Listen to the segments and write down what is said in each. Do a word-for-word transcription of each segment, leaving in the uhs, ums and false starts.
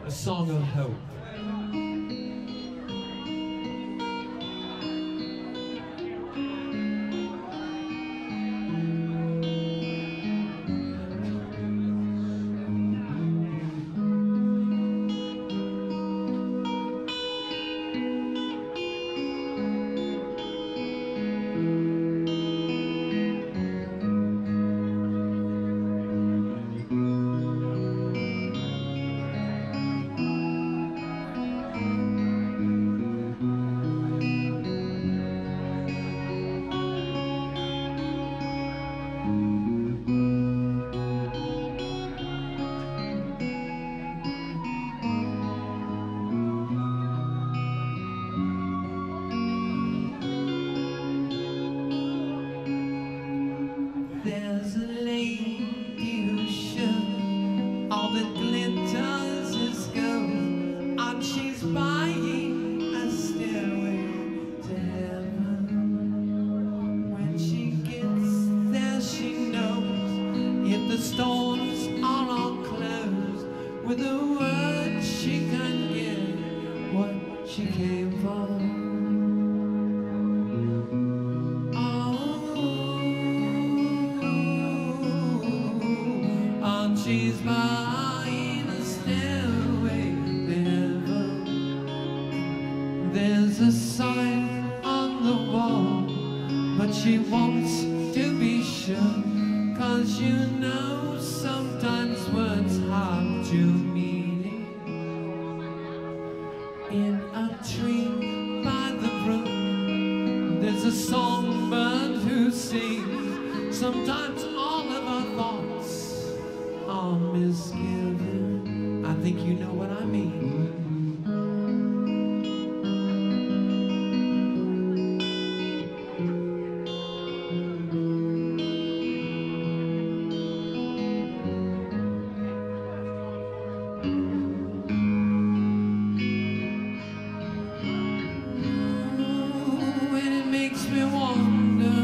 a song of hope. There's a lady who should all that glitters is gold, and she's buying a stairway to heaven. When she gets there, she knows if the storms are all closed, with a word she can get what she came for. She's buying a stairway to heaven. There's a sign on the wall, but she wants to be sure, 'cause you know sometimes words have two meanings. In a tree by the brook, there's a songbird who sings. Sometimes all of our thoughts are misgiven. I think you know what I mean. Ooh, and it makes me wonder.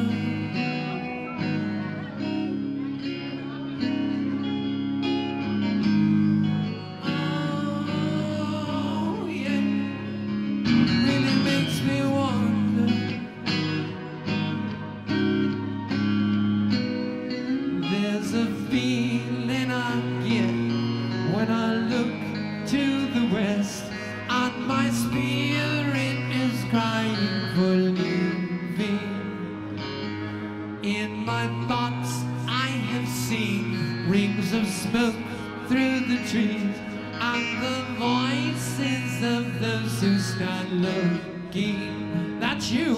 There's a feeling I get when I look to the west, and my spirit is crying for leaving. In my thoughts I have seen rings of smoke through the trees, and the voices of those who stand looking. That's you.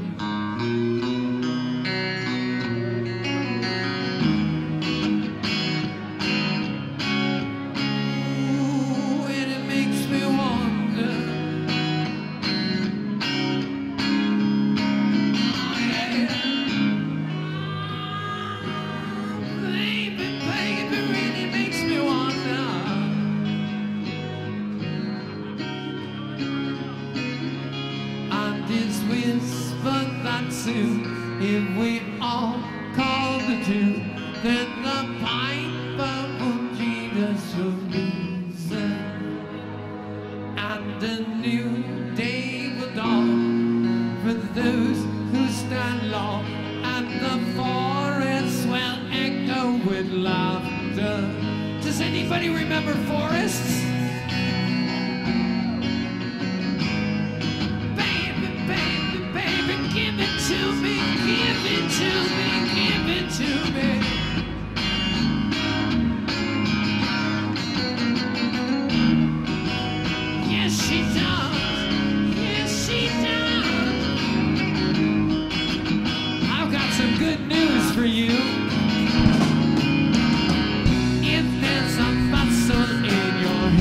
Whispered that soon, if we all call the tune, then the piper will lead us from reason, and a new day will dawn for those who stand long, and the forests will echo with laughter. Does anybody remember forests? Give it to me, give it to me, give it to me. Yes, she does, yes, she does. I've got some good news for you. If there's a bustle in your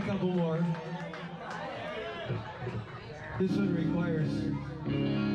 a couple more. This one requires